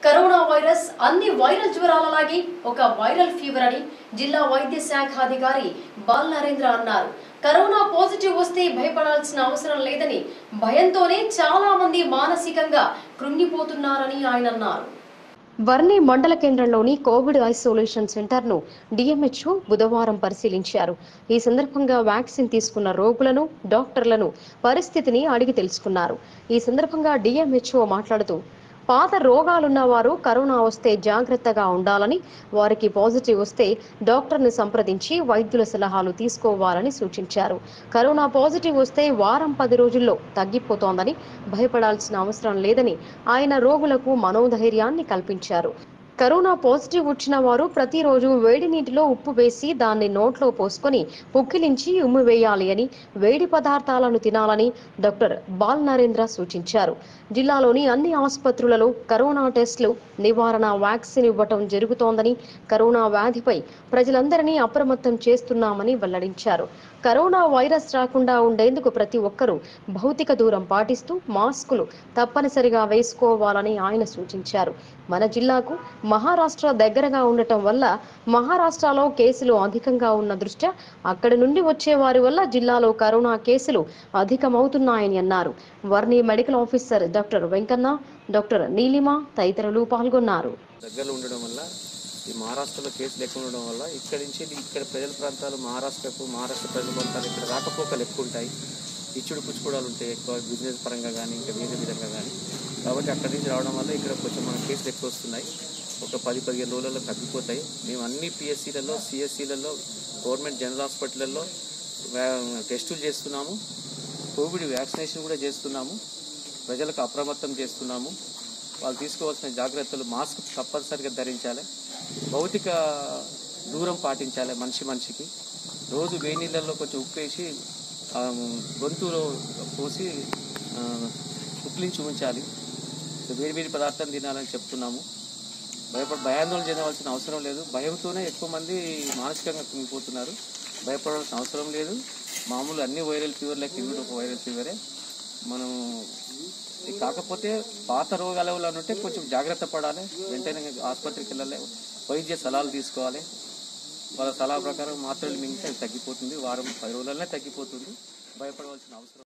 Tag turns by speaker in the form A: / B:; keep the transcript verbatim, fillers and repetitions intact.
A: Corona virus అన్ని viral జ్వరాలలాగే ఒక వైరల్ ఫీవర్ అని జిల్లా వైద్య శాఖ అధికారి బాల్ నరేంద్ర అన్నారు. కరోనా పాజిటివ్ వస్తే భయపడాల్సిన అవసరం లేదని, భయంతోనే చాలా మంది మానసికంగా కృంగిపోతున్నారని ఆయన అన్నారు. వర్ణి మండల కేంద్రంలోని కోవిడ్ ఐసోలేషన్ సెంటర్ ను డిఎంహెచ్ఓ బుధవారం పరిశీలించారు. ఈ సందర్భంగా వ్యాక్సిన్ తీసుకున్న రోగులను, డాక్టర్లను పరిస్థితిని అడిగి తెలుసుకున్నారు. ఈ సందర్భంగా డిఎంహెచ్ఓ మాట్లాడుతూ, పాత రోగాలున్న వారు కరోనా వస్తే జాగ్రత్తగా ఉండాలని, వారికి పాజిటివ్ వస్తే డాక్టర్ని సంప్రదించి వైద్యుల సలహాలు తీసుకోవాలని సూచించారు. కరోనా పాజిటివ్ వస్తే వారం పది రోజుల్లో తగ్గిపోతోందని, భయపడాల్సిన అవసరం లేదని ఆయన రోగులకు మనోధైర్యాన్ని కల్పించారు. కరోనా పాజిటివ్ వచ్చిన వారు ప్రతిరోజు వేడి నీటిలో ఉప్పు వేసి దాన్ని నోట్లో పోసుకొని పుక్కిలించి ఉమ్మి వేయాలి అని, వేడి పదార్థాలను తినాలని డాక్టర్ బాల్ నరేంద్ర సూచించారు. జిల్లాలోని అన్ని ఆసుపత్రులలో కరోనా టెస్టులు, నివారణ వ్యాక్సిన్ ఇవ్వటం జరుగుతోందని, కరోనా వ్యాధిపై ప్రజలందరినీ అప్రమత్తం చేస్తున్నామని వెల్లడించారు. కరోనా వైరస్ రాకుండా ఉండేందుకు ప్రతి ఒక్కరూ భౌతిక దూరం పాటిస్తూ మాస్కులు తప్పనిసరిగా వేసుకోవాలని ఆయన సూచించారు. మన జిల్లాకు మహారాష్ట్ర దగ్గరగా ఉండటం వల్ల మహారాష్ట్రలో కేసులు అధికంగా ఉన్న దృష్ట్యా అక్కడి నుండి వచ్చే వారి వల్ల జిల్లాలో కరోనా కేసులు అధికమవుతున్నాయని అన్నారు. వర్ణి medical officer doctor Venkanna, doctor Neelima తదితరులు పాల్గొన్నారు.
B: దగ్గరలో ఉండడం వల్ల ఈ మహారాష్ట్రలో కేసులు ఎక్కువ ఉండడం వల్ల ఇక్కడి నుంచి ఇక్కడ ప్రజల ప్రాంతాలు మహారాష్ట్రకు మహారాష్ట్ర ప్రజల ప్రాంతాలు ఇక్కడ రాకపోకలు ఎక్కువ ఉంటాయి. ఇచ్చుడు పుచ్చుకోవడాలు ఉంటాయి ఎక్కువ, బిజినెస్ పరంగా కానీ ఇంకా వేరే విధంగా కానీ. కాబట్టి అక్కడి నుంచి రావడం వల్ల ఇక్కడ కొంచెం మన కేసులు ఎక్కువ వస్తున్నాయి. ఒక పది పదిహేను రోజులలో తగ్గిపోతాయి. మేము అన్ని పిఎస్సీలలో, సిఎస్సీలలో, గవర్నమెంట్ జనరల్ హాస్పిటల్లో టెస్టులు చేస్తున్నాము. కోవిడ్ వ్యాక్సినేషన్ కూడా చేస్తున్నాము. ప్రజలకు అప్రమత్తం చేస్తున్నాము. వాళ్ళు తీసుకోవాల్సిన జాగ్రత్తలు, మాస్క్ తప్పనిసరిగా ధరించాలి, భౌతిక దూరం పాటించాలి మనిషి మనిషికి. రోజు వేడి నీళ్ళల్లో కొంచెం ఉప్పు వేసి గొంతులో పోసి ఉప్లించి ఉంచాలి. వేడి వేడి పదార్థం తినాలని చెప్తున్నాము. భయపడ భయాందోళన చెందవలసిన అవసరం లేదు. భయంతోనే ఎక్కువ మంది మానసికంగా కుంగిపోతున్నారు. భయపడాల్సిన అవసరం లేదు. మామూలు అన్ని వైరల్ ఫీవర్లకి ఇది ఒక వైరల్ ఫీవరే. మనం కాకపోతే పాత రోగాలు ఉంటే కొంచెం జాగ్రత్త పడాలి. వెంటనే ఆసుపత్రికి వెళ్ళాలి, వైద్య సలహాలు తీసుకోవాలి. వాళ్ళ సలహా ప్రకారం మాత్రలు మింగితే అది తగ్గిపోతుంది. వారం పది రోజులనే తగ్గిపోతుంది. భయపడవలసిన అవసరం